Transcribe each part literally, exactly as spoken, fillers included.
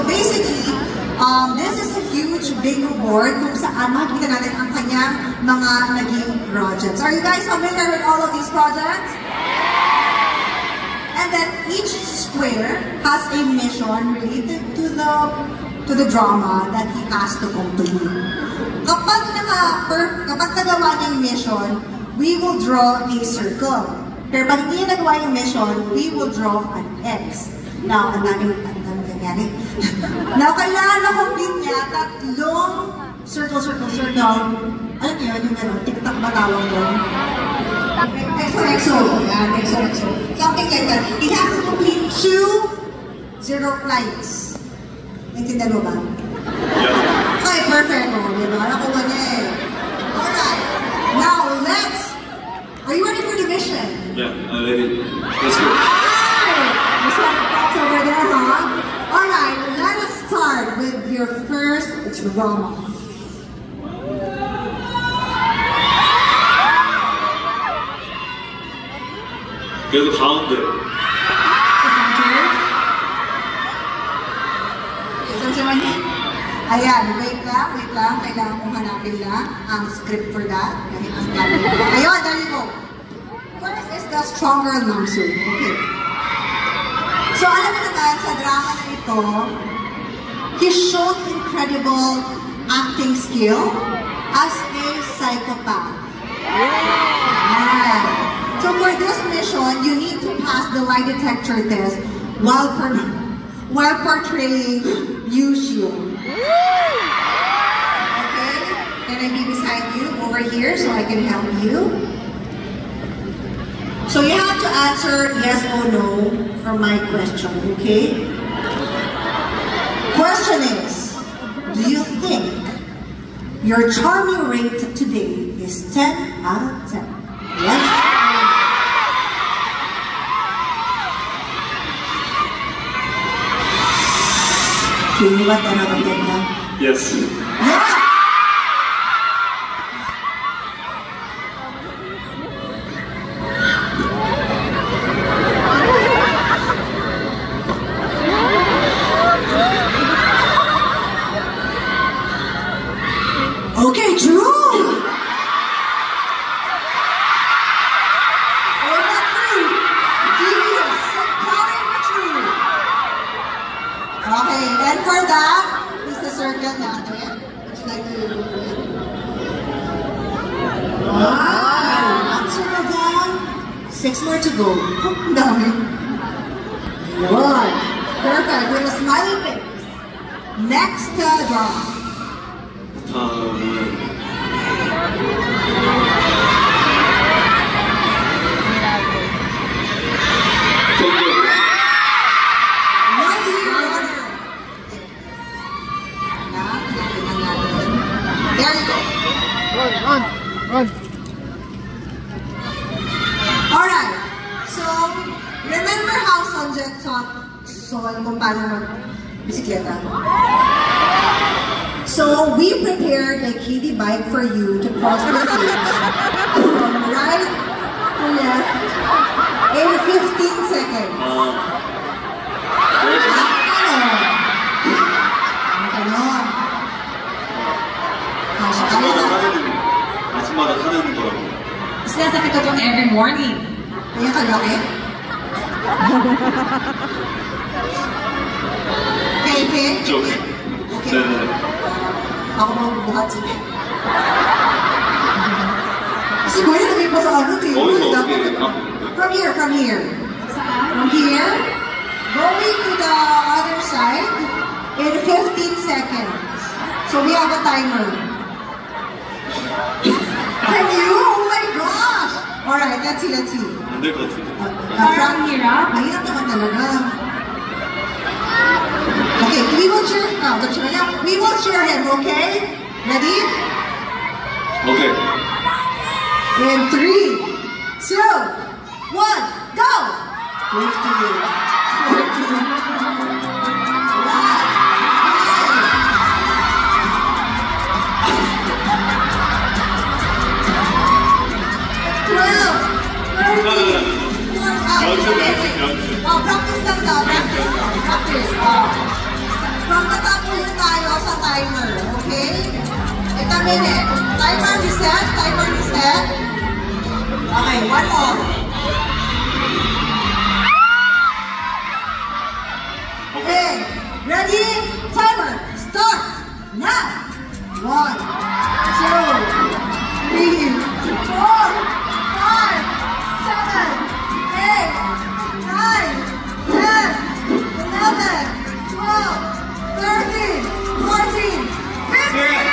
basically, um, this is a huge bingo board kung saan makikita natin ang kanyang mga naging projects. Are you guys familiar with all of these projects? And then each square has a mission related to the to the drama that he has to complete. Kapag naka, kapag nagawa niya yung mission, we will draw a circle. Pero pag hindi niya nagawa yung mission, we will draw an X. Now, ang daming, ang daming nangyari. Now, kailangan na complete niya tatlong circle, circle, circle. Alam niyo yun, yung ano, TikTok ba tawag doon? X O X O. Yan, X O X O. Something like that. He has to complete two zero flights. Naintindihan mo ba? Okay, perfect. O, diba? Nakuha niya eh. Alright. Now, let's... Are you ready for the mission? Yeah, I'm ready. Let's go. There's some thoughts over there, huh? Alright, let us start with your first drama. 그래도 가운데. Ayan, wait lang, wait lang. Kailangan kong hanapin lang ang script for that. Kahit ang dami ko. Ayun, there you go. First is the stronger Namsu. Okay. So, alam mo naman, sa drama na ito, he showed incredible acting skill as a psychopath. Yeah. So, for this mission, you need to pass the lie detector test while, per while portraying Yushu. Okay? Can I be beside you over here so I can help you? So you have to answer yes or no for my question, okay? Question is, do you think your charming rate today is ten out of ten? Yes? Can you what ten out of ten na? Yes. Yeah! Okay, true! Or not true? Genius! Calling true! Okay, and for that, is the circle natin. Would you like to do it? Wow! One circle down. Six more to go. Ang dami. Good. Perfect. With a smiley face. Next uh, draw. 다음은 There you go. Run, run, run. Alright. So, remember how Sanjay taught Son kung paano mag-bisikleta? So, we prepared a kiddie bike for you to cross the stage from right to left in fifteen seconds. 아, Ganon. 아침마다 하는 아침마다 하는 거라고. Sinasabi ko itong every morning. Kaya kalaki? Okay, okay? Joke. Okay. 네네. Ako magbubuhat sige. Kasi ko yun, nagay pa sa ano, ito 어디서 yun. 어떻게 돼? From here, from here. From here, going to the other side in fifteen seconds. So we have a timer. Can you? Oh my gosh! Alright, let's see, let's see. 안 될 것 같은데. Parang hirap? Mahirap naman talaga. Okay, we will cheer. Oh, we will cheer him, okay? Ready? 오케이. In three, two, one, go! fifteen, fourteen, twelve, thirteen, 연습, 연습, 연습. Oh, practice lang daw, practice. Practice. Oh. from the top muna tayo sa timer, okay? Wait a minute. Timer reset, timer reset. Okay, one more. Okay, ready? Timer, start now. One, two, three, four, five, seven, eight, nine, ten, eleven, twelve, thirteen, fourteen, fifteen.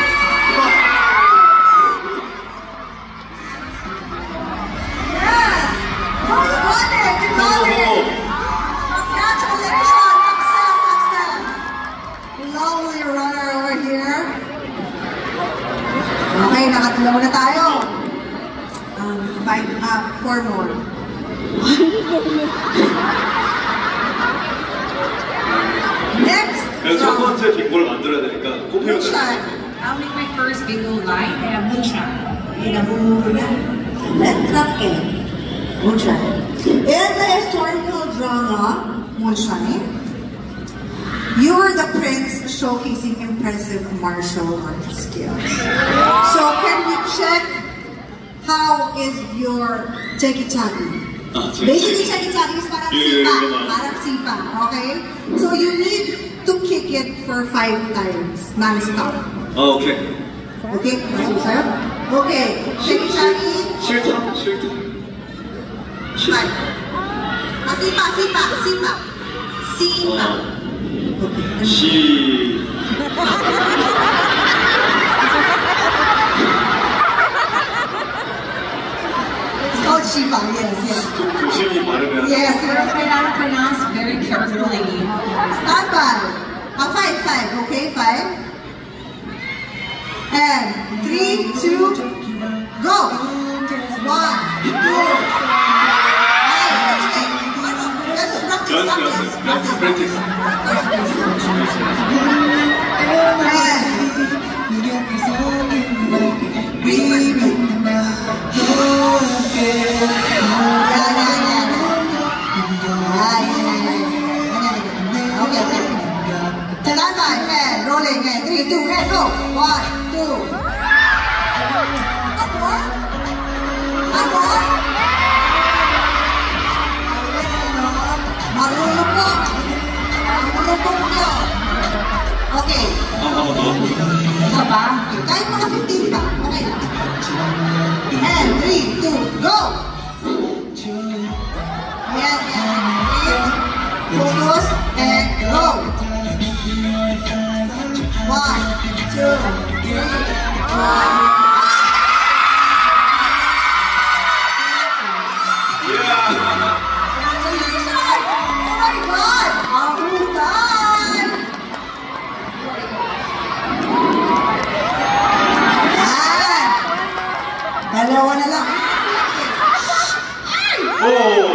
Yes! Oh, you got it! You got it! Congratulations! Success! Success! Lovely runner over here. Okay, nakatulaw na tayo. Um, five, uh, four more. Next. 그래서 첫 번째 빙고를 만들어야 되니까 꼭 해야 돼. Moonshine. I'll make my first bingo line and moonshine. Ina muna. Letra A. Moonshine. In the historical drama, Moonshine, you were the prince showcasing impressive martial art skills. So can we check how is your Chekitani? 아, 제- Basically, Chekitani is parang Yeah, yeah, sipa. yeah, yeah. Parang sipa, okay? So you need to kick it for five times, non-stop. 아, 오케이. Okay? Masuk sa'yo? Okay. Chekitani, 싫다? 싫다? five. Ah, sipa, sipa, sipa. Sipa. 어, Okay. 시... It's called Shiba, yes, yes. 조- 조심히 발음해야 돼. Yes, You're yes. going to pronounce very carefully. Stand by. Ah, five, five, okay, five. And three, two, go. One, two, five. Let's practice, 연습, practice, 연습, 연습, 프랙티스. Stand by, and rolling, and three, two, and go. One, two. One more. One more. Marunong. Marunong nyo. Okay. 아, 한 번 더. Isa ba? Kahit mga fifteen pa. Okay na. And three, two, go! Yes, yes. Focus and go. One, two, three, one. Congratulations! Oh my God! Ang husay! Yan! Dalawa na lang. 오!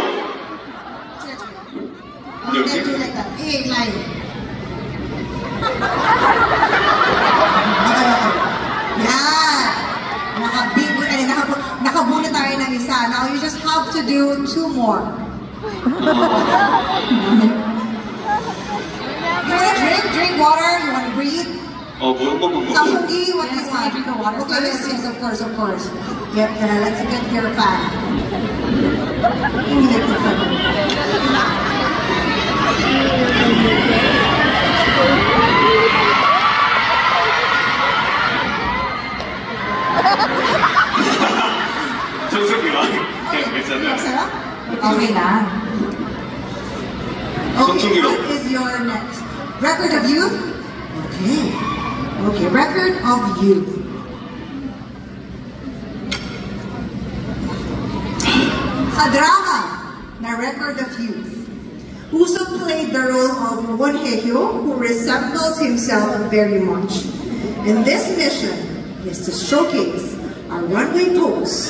You can do like that. Hey, line. Yan! Nakabig, eh, nakab- nakabuna tayo ng isa. Now you just have to do two more. You wanna drink? Drink water? You wanna breathe? 어, 뭐 한 번만 먹어. Sasungi, what do you Yes, want? drink the water Okay, yes, first. yes, of course, of course. Yep, uh, let's get your fan. Hindi ko fan. 정석이가. 그냥 괜찮아요. Sarap? Okay na. Okay, Sasungi. what is your next? Record of youth? Okay. Okay, record of youth. Sa drama na Record of Youth, Uso played the role of Won Hye-hyo, who resembles himself very much. And this mission is to showcase our runway pose.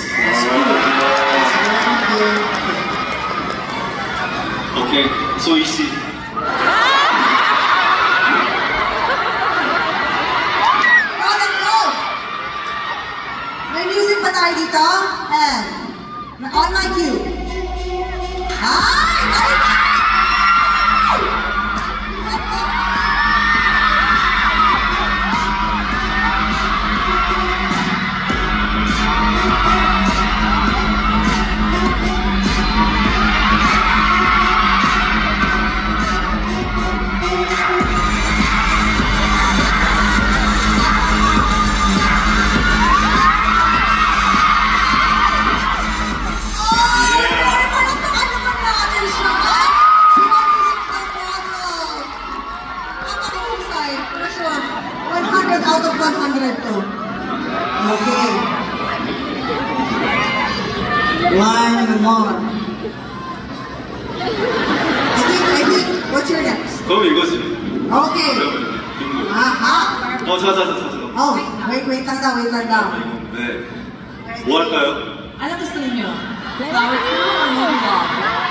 오케이, 소희 씨. Oh, let's go! May music pa tayo dito? And, on my cue. Ay! Ay! One more. I think, I think, what's your next? 그럼 이거지. Okay. 빙고. Aha. 어, 자, 자, 자, 자, 자. Oh, wait, wait lang daw, wait lang daw. 네. 뭐 할까요? Ano gusto niyo? Flower crew or movie vlog?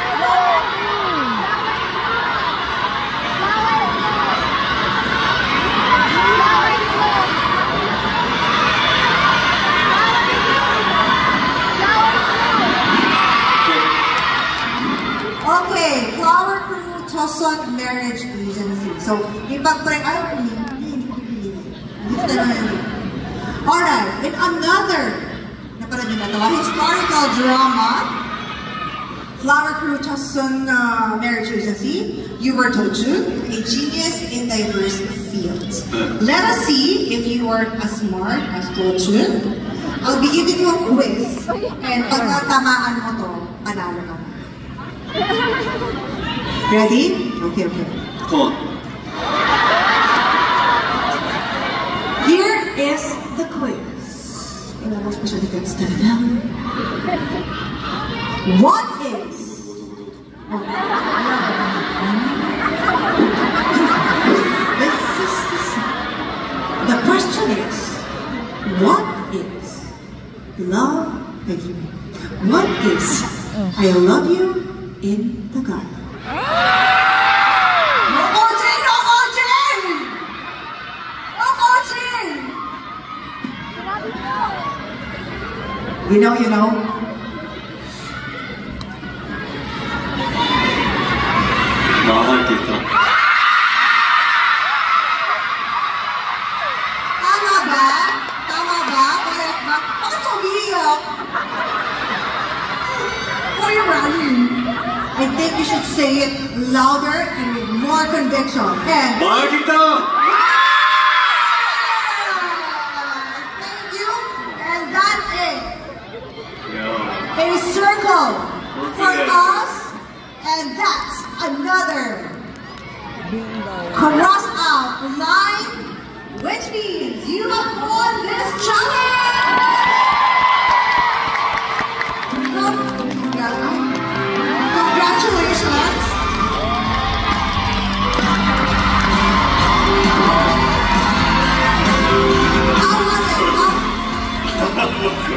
Okay, Flower Crew Chosun Marriage Agency. So, ipag-prank, ayaw ko hindi, hindi, hindi ko pipili. Hindi ko talaga hindi. Alright, in another, napanood nyo na ito, historical drama, Flower Crew Chosun uh, Marriage Agency, you were Toju, a genius in diverse fields. Let us see if you are as smart as Toju. I'll be giving you a quiz, and pag natamaan mo to, panalo ka. Ready? Okay, okay. Come on. Here is the quiz. What is? This is this. The question is, what is love again? What is I love you in Tagalog? No coaching! No coaching! No coaching! You know, you know? 나할 게 있다. Tama ba? Tama ba? Correct ba? Bakit ka umiiyak? Why are you running? I think you should say it louder and with more conviction. And 말기다! thank you. And that is 야, a circle for Okay. us. And that's another cross out line, which means you have won this challenge. Congratulations. How was it? How-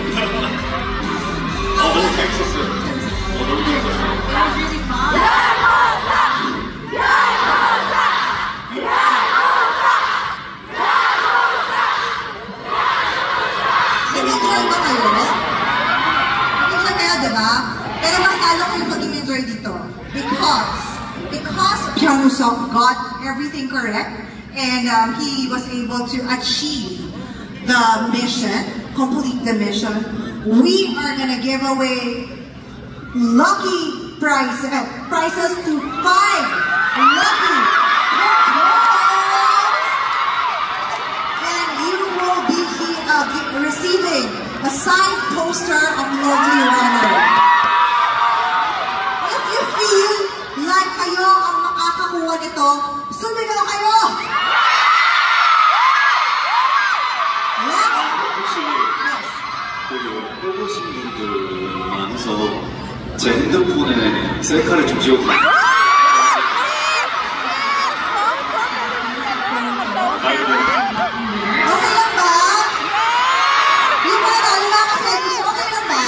어, 너무 재밌었어요. 어, 너무 재밌었어요. That was really fun. Nag-enjoy ba kayo? Nag-enjoy kayo, di ba? Pero mas lalo kayo mag-enjoy dito. Because, because Pyeong-seok got everything correct and um, he was able to achieve the mission, complete the mission. We are gonna give away lucky prize, uh, prizes to five lucky and you will be uh, receiving a signed poster of Lovely Runner. If you feel like kayo ang makakakuha nito, sumigaw kayo! Let's 혹시 그 뽑으신 분들만 해서 제 핸드폰에 셀카를 좀 찍어주세요. 아이고. okay lang ba? Di ba tayo nakaselfie? Okay lang ba?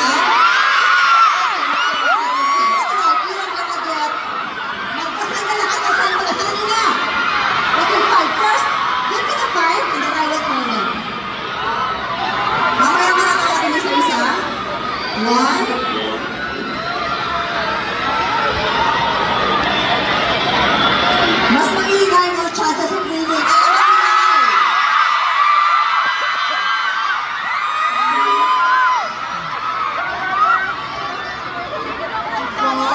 Okay, ilan ka na-get? Magpasend na lahat ng send mo na sa kanina. Okay, five. First, give me the five and then I will call them. Mamaya ka na kawarin mo sa isa. One. Mas maingay mo chance sa clinic. Ah, Four.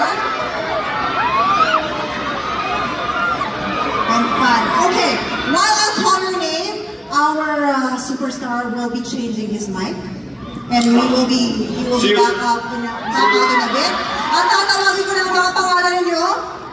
And five. Okay, while I call your name, our uh, superstar will be changing his mic. And we will be, he will be Cheers. back up in a, back out in a bit. At tatawagin ko na ang mga pangalan ninyo.